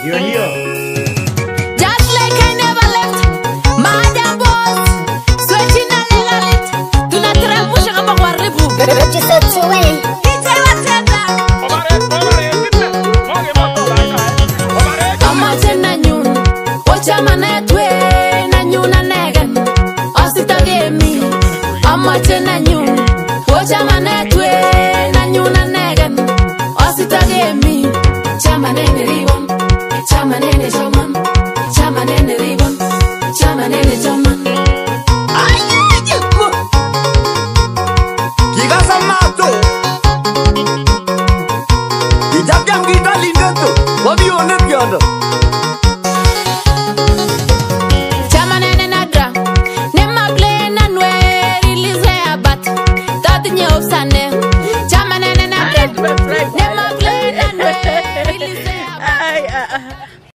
Just like I never left, Madam Boss, switching a little lit. Do not try pushing up a warribu. Just so to win. Ay,